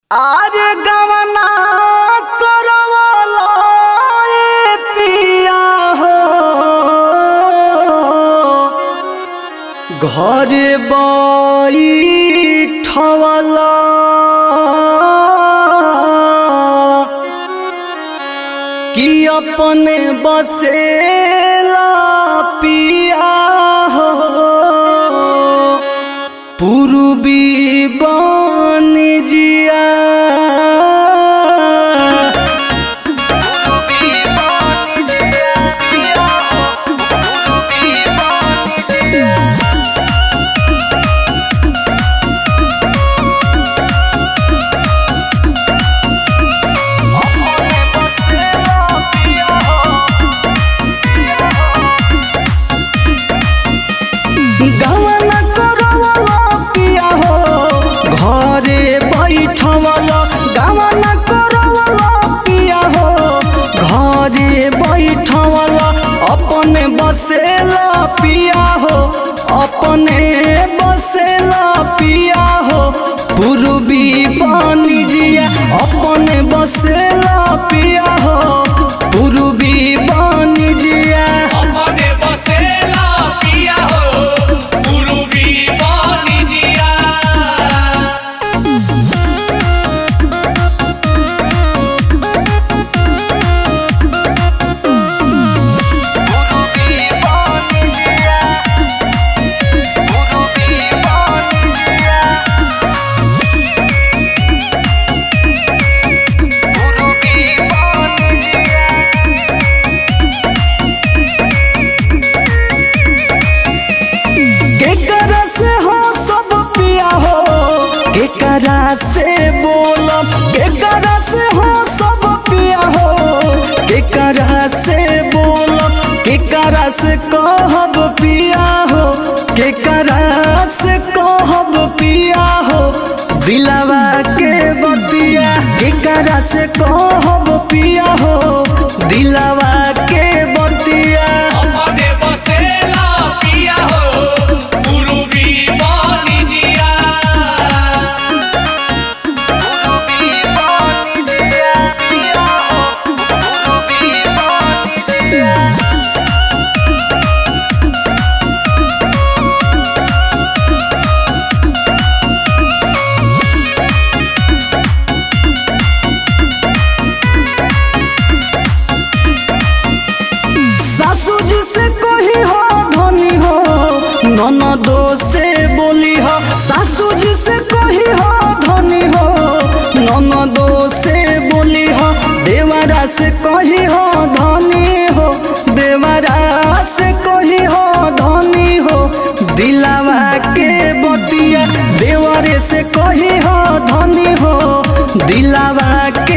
आरे गवना करवला पिया हो घर बैठवला कि अपने बसेला पिया हो पूर्वी बन जिया अपने बसेला पिया हो अपने बसेला पिया हो पूर्वी पानी जिया अपने बसेला पिया हो पूर्वी पानी जिया अपने बसेला पिया हो पूर्वी पानी जिया केकरा से बोलब केकरा से हो सब पिया हो केकरा से बोलब केकरा से कहब पिया हो केकरा से कहब पिया हो दिलवा के बतिया केकरा से कहब पिया हो दिलवा के बतिया अपने बसेला पिया हो पूर्वी पानी जिया ननदो से बोली हो सासू जी से कही हो धनी हो ननदो से बोली हो देवरा से कही हो धनी हो देवरा से कही हो धनी हो दिलवा के बतिया देवरे से कही हो धनी हो दिलवा